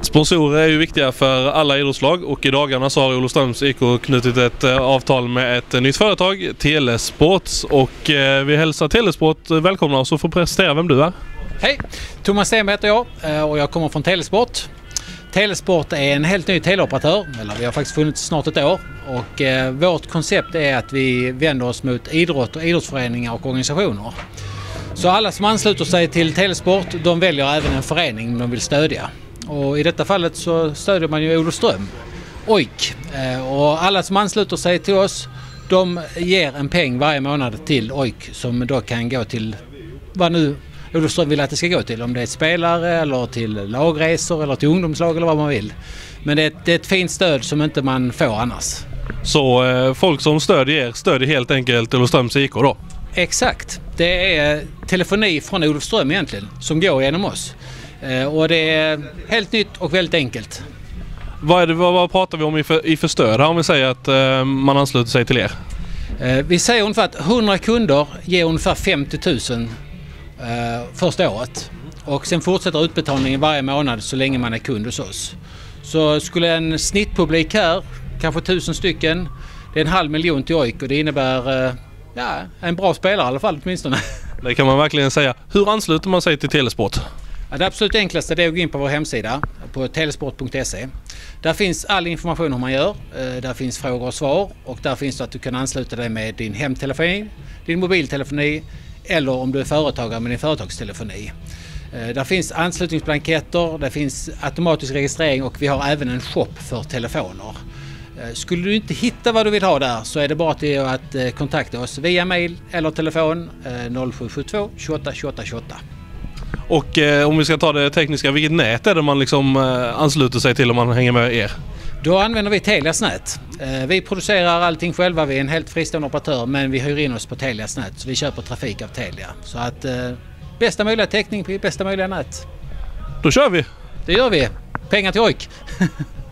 Sponsorer är ju viktiga för alla idrottslag och i dagarna så har Olofströms IK knutit ett avtal med ett nytt företag, Telesports, och vi hälsar Telesport välkomna och så får presentera vem du är. Hej, Thomas Stenberg heter jag och jag kommer från Telesport. Telesport är en helt ny teleoperatör, eller vi har faktiskt funnits snart ett år, och vårt koncept är att vi vänder oss mot idrott och idrottsföreningar och organisationer. Så alla som ansluter sig till Telesport, de väljer även en förening de vill stödja. Och i detta fallet så stödjer man ju Olofström, OIK. Och alla som ansluter sig till oss, de ger en peng varje månad till OIK som då kan gå till vad nu Olofström vill att det ska gå till. Om det är spelare eller till lagresor eller till ungdomslag eller vad man vill. Men det är ett fint stöd som inte man får annars. Så folk som stödjer helt enkelt Olofströms IK då? Exakt. Det är telefoni från Olofström egentligen som går genom oss. Och det är helt nytt och väldigt enkelt. Vad pratar vi om i för stöd här om vi säger att man ansluter sig till er? Vi säger ungefär att 100 kunder ger ungefär 50 000 första året. Och sen fortsätter utbetalningen varje månad så länge man är kund hos oss. Så skulle en snittpublik här, kanske 1000 stycken, det är 500 000 till OIK och det innebär en bra spelare i alla fall åtminstone. Det kan man verkligen säga. Hur ansluter man sig till Telesport? Det absolut enklaste är att gå in på vår hemsida på telesport.se. Där finns all information hur man gör, där finns frågor och svar och där finns det att du kan ansluta dig med din hemtelefoni, din mobiltelefoni eller om du är företagare med din företagstelefoni. Där finns anslutningsblanketter, där finns automatisk registrering och vi har även en shop för telefoner. Skulle du inte hitta vad du vill ha där så är det bara till att kontakta oss via mail eller telefon 0772 28 28 28. Och om vi ska ta det tekniska, vilket nät är det man liksom ansluter sig till om man hänger med er? Då använder vi Telias nät. Vi producerar allting själva, vi är en helt fristående operatör men vi hyr in oss på Telias nät så vi köper trafik av Telia. Så att bästa möjliga täckning på bästa möjliga nät. Då kör vi! Det gör vi. Pengar till OIK!